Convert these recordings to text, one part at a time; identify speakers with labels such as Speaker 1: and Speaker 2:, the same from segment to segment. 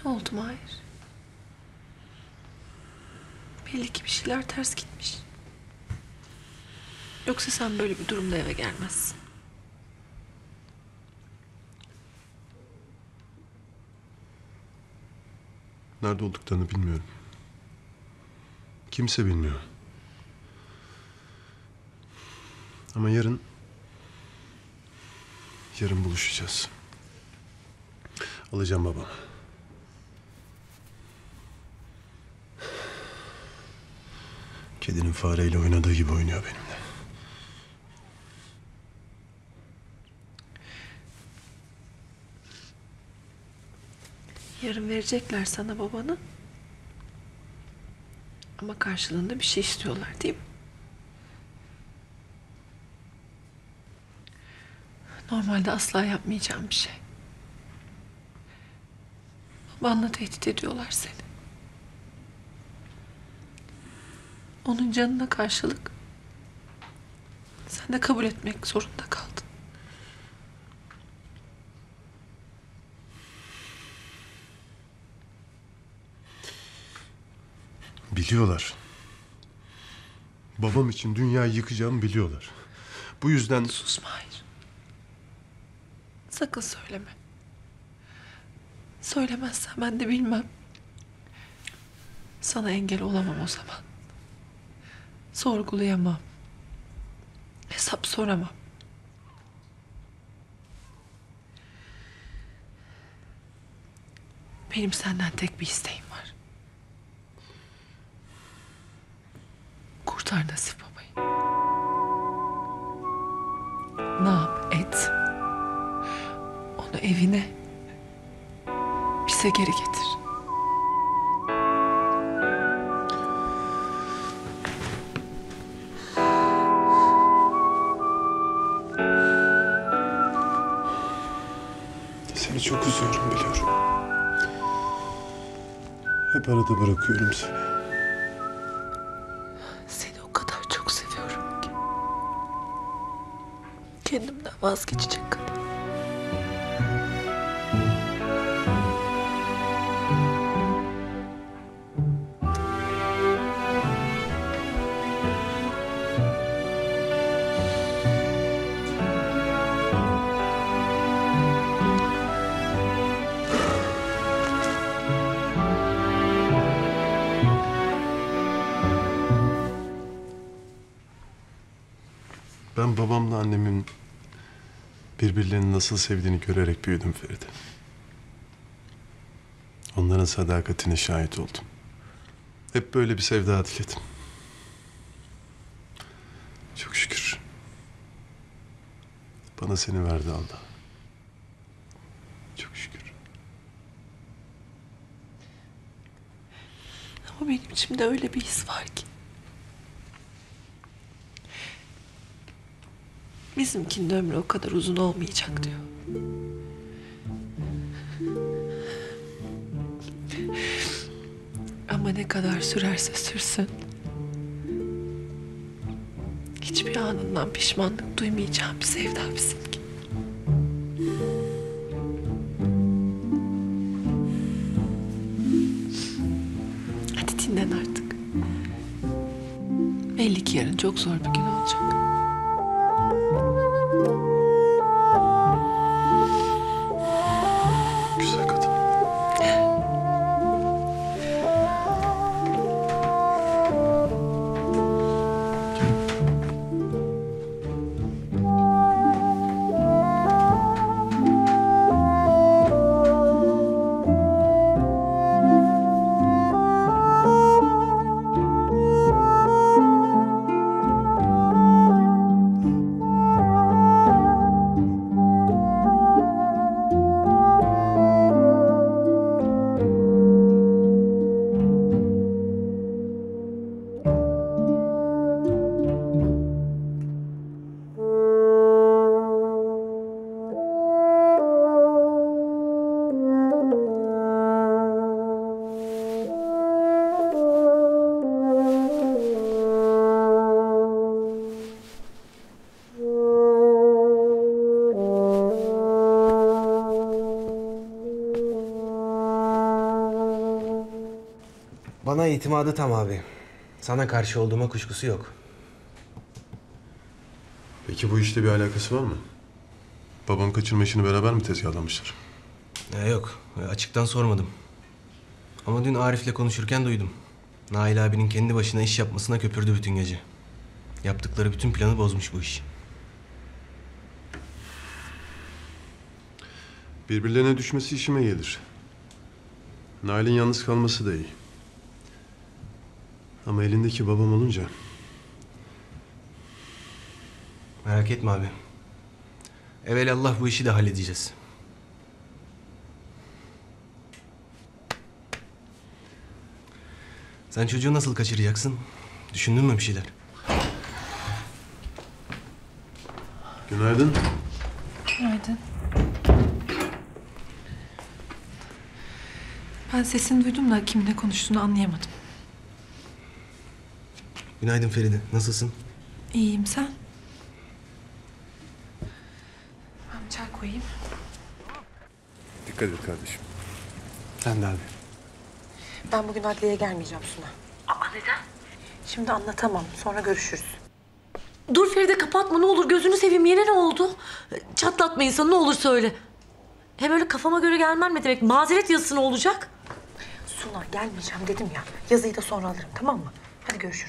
Speaker 1: Ne oldu Mahir? Belli ki bir şeyler ters gitmiş. Yoksa sen böyle bir durumda eve gelmezsin.
Speaker 2: Nerede olduklarını bilmiyorum. Kimse bilmiyor. Ama yarın buluşacağız. Alacağım babamı. Kedinin fareyle oynadığı gibi oynuyor benimle.
Speaker 1: Yarın verecekler sana babanı. Ama karşılığında bir şey istiyorlar, değil mi? Normalde asla yapmayacağım bir şey. Babanla tehdit ediyorlar seni. Onun canına karşılık sen de kabul etmek zorunda kaldın.
Speaker 2: Biliyorlar. Babam için dünyayı yıkacağımı biliyorlar. Bu yüzden...
Speaker 1: Sus Mahir. Sakın söyleme. Söylemezsen ben de bilmem. Sana engel olamam o zaman. Sorgulayamam. Hesap soramam. Benim senden tek bir isteğim var. Kurtar Nasip babayı. Ne yap et. Onu evine, bize geri getir.
Speaker 2: Seni çok üzüyorum biliyorum. Hep arada bırakıyorum seni.
Speaker 1: Seni o kadar çok seviyorum ki. Kendimden vazgeçecek kadar.
Speaker 2: Ben babamla annemin birbirlerini nasıl sevdiğini görerek büyüdüm Feride. Onların sadakatine şahit oldum. Hep böyle bir sevda diledim. Çok şükür. Bana seni verdi Allah. Çok şükür.
Speaker 1: Ama benim içimde öyle bir his var ki. Bizimkinin ömrü o kadar uzun olmayacak diyor. Ama ne kadar sürerse sürsün, hiçbir anından pişmanlık duymayacağım bir sevda bizimki. Hadi dinlen artık. Belli ki yarın çok zor bir gün olacak.
Speaker 2: Güzel kadın.
Speaker 3: Bana itimadı tam abi. Sana karşı olduğuma kuşkusu yok.
Speaker 2: Peki bu işte bir alakası var mı? Babam kaçırma işini beraber mi tezgahlamışlar?
Speaker 3: Yok, açıktan sormadım. Ama dün Arif'le konuşurken duydum. Nail abinin kendi başına iş yapmasına köpürdü bütün gece. Yaptıkları bütün planı bozmuş bu iş.
Speaker 2: Birbirlerine düşmesi işime gelir. Nail'in yalnız kalması da iyi. Ama elindeki babam olunca...
Speaker 3: Merak etme abi. Evelallah bu işi de halledeceğiz. Sen çocuğu nasıl kaçıracaksın? Düşündün mü bir şeyler?
Speaker 2: Günaydın.
Speaker 1: Günaydın. Ben sesini duydum da kiminle konuştuğunu anlayamadım.
Speaker 3: Günaydın Feride. Nasılsın?
Speaker 1: İyiyim, sen? Ben bir çay koyayım.
Speaker 2: Dikkat et kardeşim.
Speaker 3: Sen de abi.
Speaker 4: Ben bugün adliyeye gelmeyeceğim Suna.
Speaker 5: Aa neden?
Speaker 4: Şimdi anlatamam. Sonra görüşürüz.
Speaker 5: Dur Feride kapatma ne olur gözünü seveyim yine ne oldu? Çatlatma insanı ne olur söyle. Hem öyle kafama göre gelmem ne demek? Mazeret yazısı ne olacak?
Speaker 4: Suna gelmeyeceğim dedim ya. Yazıyı da sonra alırım, tamam mı? Hadi görüşürüz.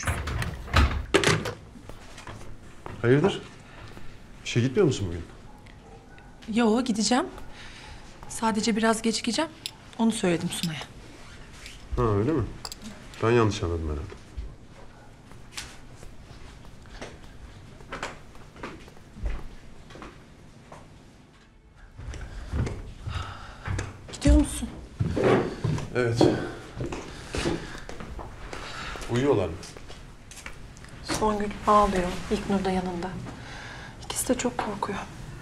Speaker 2: Hayırdır? İşe gitmiyor musun bugün?
Speaker 1: Yo, gideceğim. Sadece biraz gecikeceğim. Onu söyledim Sunay'a.
Speaker 2: Ha öyle mi? Ben yanlış anladım herhalde.
Speaker 1: Gidiyor musun?
Speaker 2: Evet. Uyuyorlar mı?
Speaker 4: Songül ağlıyor. İlknur da yanında. İkisi de çok korkuyor.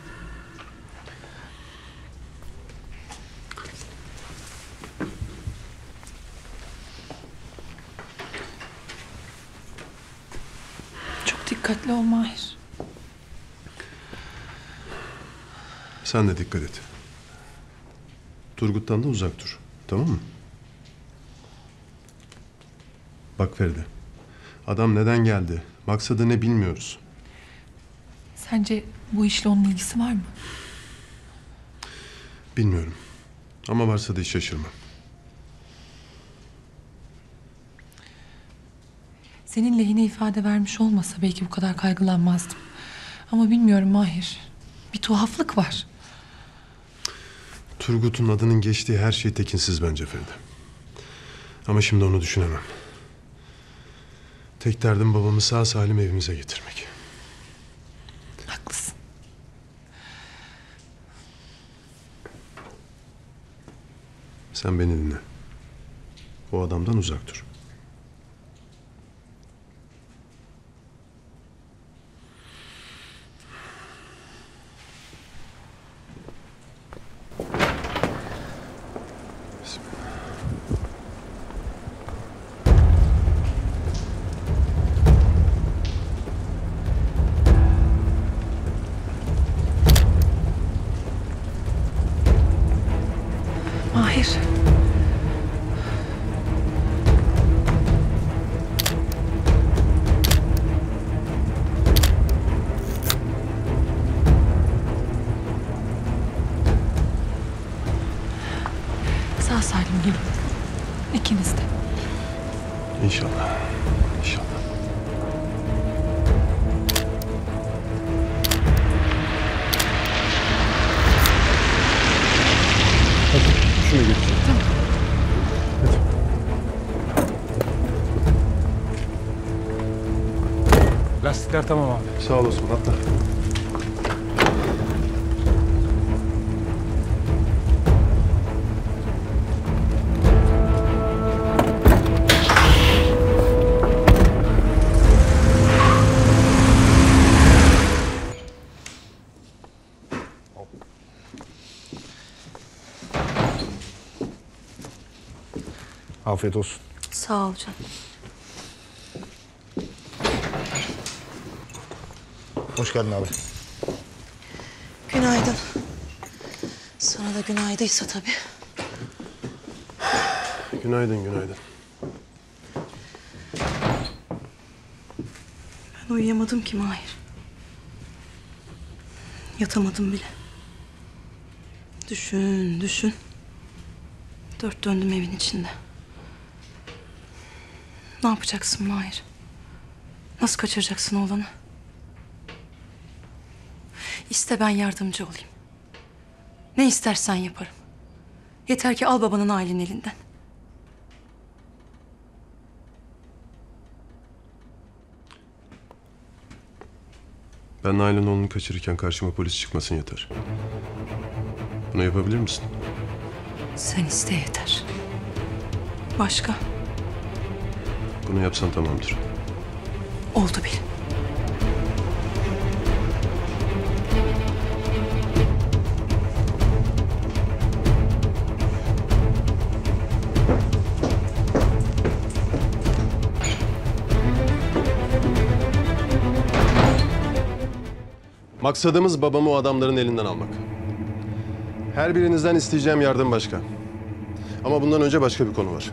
Speaker 1: Çok dikkatli ol Mahir.
Speaker 2: Sen de dikkat et. Turgut'tan da uzak dur. Tamam mı? Bak Feride. Adam neden geldi? Maksadı ne bilmiyoruz.
Speaker 1: Sence bu işle onun ilgisi var mı?
Speaker 2: Bilmiyorum. Ama varsa da hiç şaşırmam.
Speaker 1: Senin lehine ifade vermiş olmasa belki bu kadar kaygılanmazdım. Ama bilmiyorum Mahir. Bir tuhaflık var.
Speaker 2: Turgut'un adının geçtiği her şey tekinsiz bence Feride. Ama şimdi onu düşünemem. Tek derdim babamı sağ salim evimize getirmek.
Speaker 1: Haklısın.
Speaker 2: Sen beni dinle. O adamdan uzak dur.
Speaker 1: Mahir. Sağ salim gelin. İkiniz de.
Speaker 2: İnşallah. İnşallah. Hadi şuna geçeceğim.
Speaker 1: Tamam.
Speaker 6: Lastikler tamam abi.
Speaker 2: Sağ ol Osman, atla.
Speaker 6: Afiyet olsun.
Speaker 5: Sağ ol canım.
Speaker 6: Hoş geldin abi.
Speaker 5: Günaydın. Sana da günaydıysa tabii.
Speaker 2: Günaydın, günaydın.
Speaker 7: Ben uyuyamadım ki Mahir. Yatamadım bile. Düşün, düşün. Dört döndüm evin içinde. Ne yapacaksın Mahir? Nasıl kaçıracaksın oğlanı? İste ben yardımcı olayım. Ne istersen yaparım. Yeter ki al babanın ailenin elinden.
Speaker 2: Ben Nail'in oğlunu kaçırırken karşıma polis çıkmasın yeter. Bunu yapabilir misin?
Speaker 7: Sen iste yeter. Başka?
Speaker 2: Bunu yapsan tamamdır.
Speaker 7: Oldu bil.
Speaker 2: Maksadımız babamı o adamların elinden almak. Her birinizden isteyeceğim yardım başka. Ama bundan önce başka bir konu var.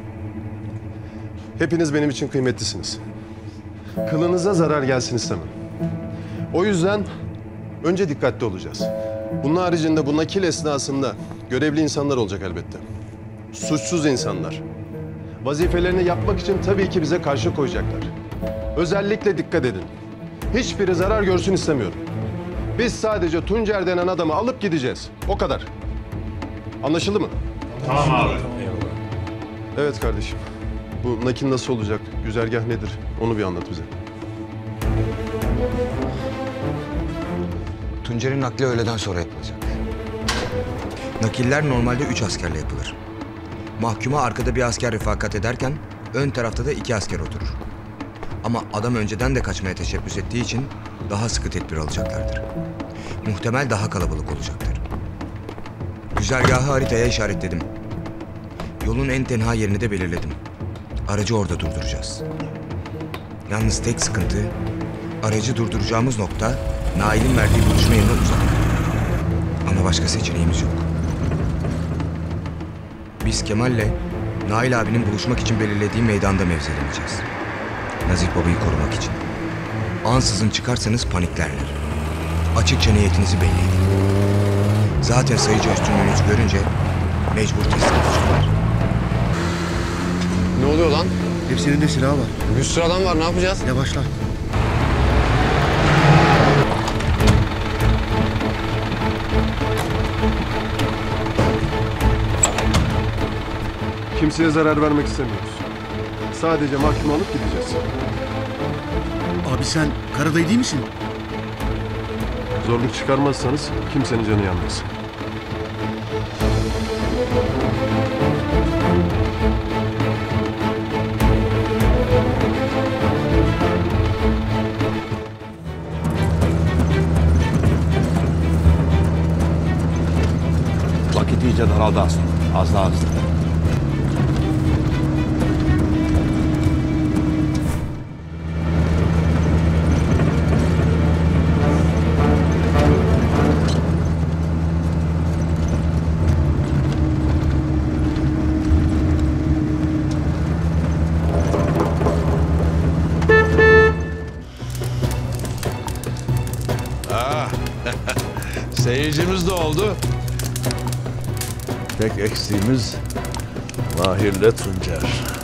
Speaker 2: Hepiniz benim için kıymetlisiniz. Kılınıza zarar gelsin istemem. O yüzden önce dikkatli olacağız. Bunun haricinde bu nakil esnasında görevli insanlar olacak elbette. Suçsuz insanlar. Vazifelerini yapmak için tabii ki bize karşı koyacaklar. Özellikle dikkat edin. Hiçbiri zarar görsün istemiyorum. Biz sadece Tuncer denen adamı alıp gideceğiz. O kadar. Anlaşıldı mı?
Speaker 8: Tamam abi.
Speaker 2: Evet kardeşim. Bu nakil nasıl olacak? Güzergah nedir? Onu bir anlat bize.
Speaker 9: Tuncer'in nakli öğleden sonra yapılacak. Nakiller normalde 3 askerle yapılır. Mahkuma arkada bir asker refakat ederken ön tarafta da 2 asker oturur. Ama adam önceden de kaçmaya teşebbüs ettiği için daha sıkı tedbir alacaklardır. Muhtemel daha kalabalık olacaktır. Güzergahı haritaya işaretledim. Yolun en tenha yerini de belirledim. Aracı orada durduracağız. Yalnız tek sıkıntı, aracı durduracağımız nokta Nail'in verdiği buluşma yerine uzak. Ama başka seçeneğimiz yok. Biz Kemal'le Nail abinin buluşmak için belirlediği meydanda mevzileneceğiz. Nazif babayı korumak için. Ansızın çıkarsanız paniklerler. Açıkça niyetinizi belli edin. Zaten sayıcı üstünlüğünüzü görünce mecbur teslim olacaklar.
Speaker 10: Ne oluyor lan?
Speaker 6: Hepsinin de silahı var.
Speaker 10: Bir sürü adam var, ne yapacağız?
Speaker 6: Yavaşla.
Speaker 2: Kimseye zarar vermek istemiyoruz. Sadece mahkumu alıp gideceğiz.
Speaker 6: Abi sen Karadayı değil misin?
Speaker 2: Zorluk çıkarmazsanız kimsenin canı yanmaz.
Speaker 8: Vakit iyice daraldı aslında. Az daha hızlı.
Speaker 11: Seyircimiz de oldu. Tek eksiğimiz Mahir'le Tuncer.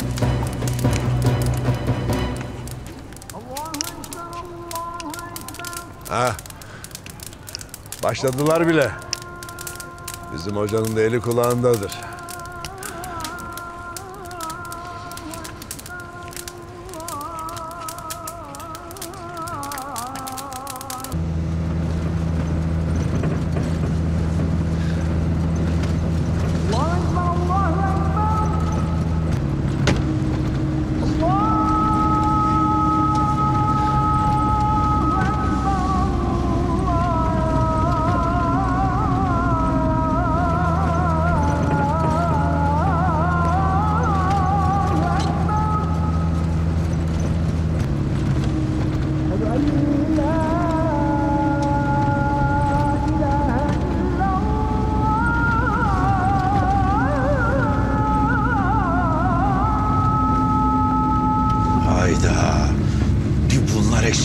Speaker 11: Ha, başladılar bile. Bizim hocanın da eli kulağındadır.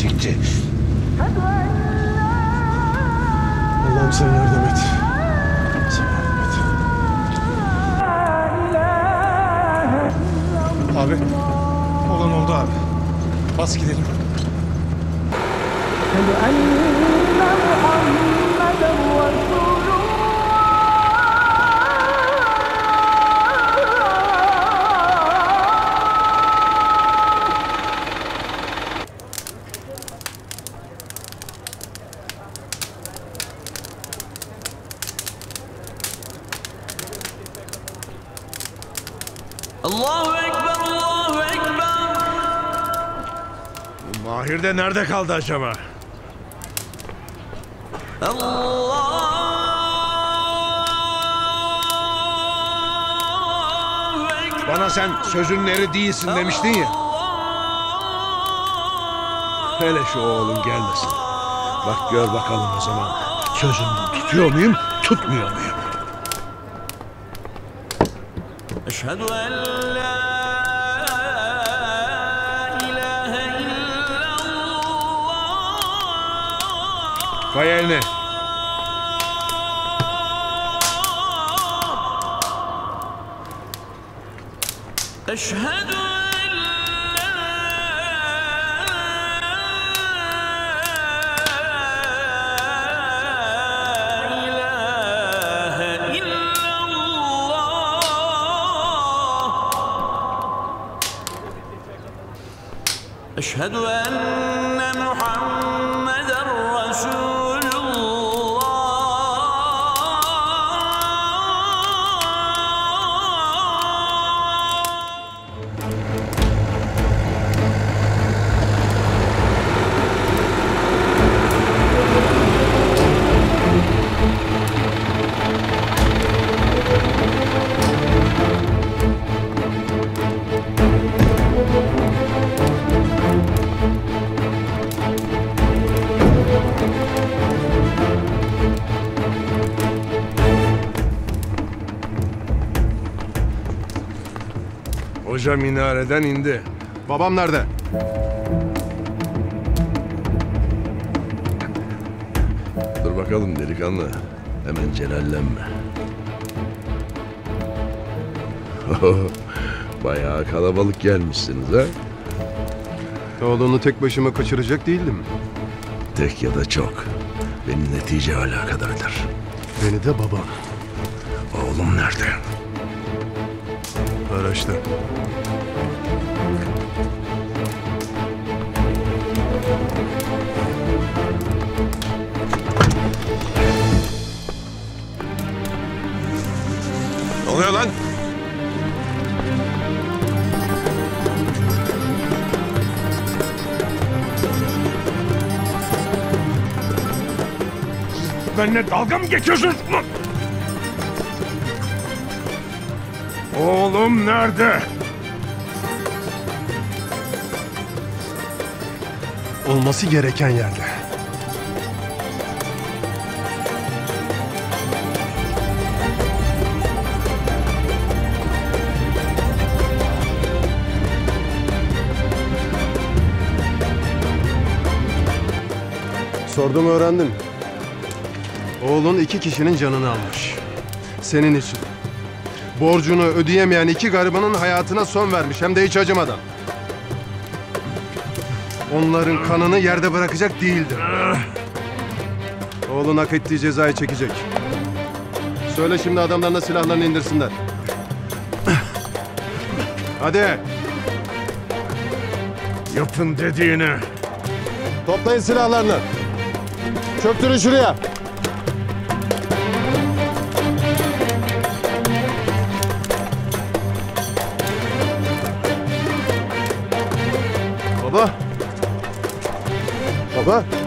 Speaker 11: çekeceksin.
Speaker 2: Allah'ım sen yardım et. Sen yardım et.
Speaker 10: Abi, olan oldu abi. Bas gidelim.
Speaker 12: Allahu Ekber, Allahu Ekber.
Speaker 11: Mahir de nerede kaldı acaba? Bana sen sözün eri değilsin demiştin ya. Hele şu oğlum gelmesin. Bak gör bakalım o zaman. Sözümü tutuyor muyum, tutmuyor muyum?
Speaker 12: Eşhedü en la ilahe illallah.
Speaker 11: Koy elini.
Speaker 12: Eşhedü en la ilahe illallah. Eşhedü enne Muhammeden Resulullah.
Speaker 11: Hoca minareden indi.
Speaker 2: Babam nerede?
Speaker 11: Dur bakalım delikanlı. Hemen celallenme. Bayağı kalabalık gelmişsiniz ha?
Speaker 2: Oğlunu tek başıma kaçıracak değildim.
Speaker 11: Tek ya da çok. Beni netice alakadardır.
Speaker 2: Beni de babam.
Speaker 11: Oğlum nerede?
Speaker 2: Araçta.
Speaker 11: Ne oluyor lan? Benimle dalga mı geçiyorsunuz? Oğlum nerede?
Speaker 2: Olması gereken yerde. Sordum, öğrendim. Oğlun 2 kişinin canını almış. Senin için. Borcunu ödeyemeyen 2 garibanın hayatına son vermiş, hem de hiç acımadan. Onların kanını yerde bırakacak değildir. Oğlun hak ettiği cezayı çekecek. Söyle şimdi adamlarına silahlarını indirsinler. Hadi.
Speaker 11: Yapın dediğini.
Speaker 2: Toplayın silahlarını. Çöktürün şuraya. Baba. Baba.